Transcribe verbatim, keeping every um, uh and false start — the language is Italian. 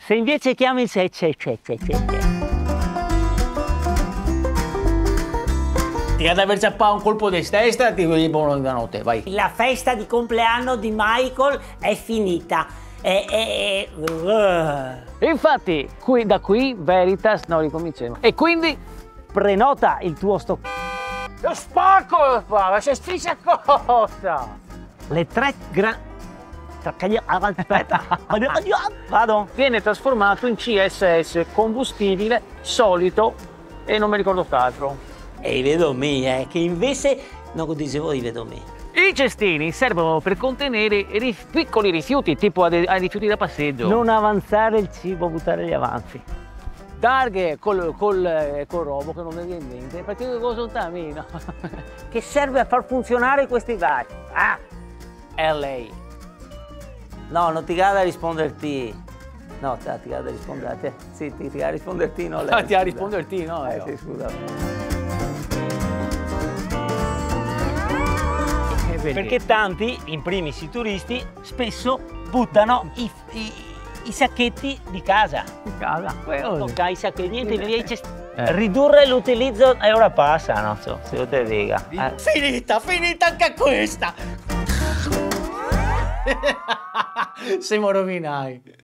Se invece chiami il sei, c'è, c'è, c'è, c'è. Ti ad aver ciappato un colpo di testa e ti voglio buonanotte, vai. La festa di compleanno di Michael è finita. E, e, e, Infatti, qui, da qui, Veritas, no, ricominciamo. E quindi, prenota il tuo sto... lo spacco, ma c'è stessa cosa! Le tre gran... Aspetta, vado. Viene trasformato in C S S, combustibile solido e non mi ricordo altro. E i vedomi, eh, che invece, non dicevo i vedomi. I cestini servono per contenere rif piccoli rifiuti, tipo ai rifiuti da passeggio. Non avanzare il cibo, buttare gli avanzi. Targhe col, col, col robo che non mi viene in mente, perché cosa sta a me, no? Che serve a far funzionare questi vari. Ah, L A. no, non ti cade a risponderti. No, ti cade a rispondere a te. Sì, ti cade a risponderti, no? Lei, ti ha risponderti, no? Eh, sì, scusa. Perché tanti, in primis i turisti, spesso buttano i, i, i sacchetti di casa. Di casa. Ok, i sacchetti, niente, via i cestini. Eh. Ridurre l'utilizzo e ora passa, non so, se lo te dica. Eh. Finita, finita anche questa! Siamo rovinati.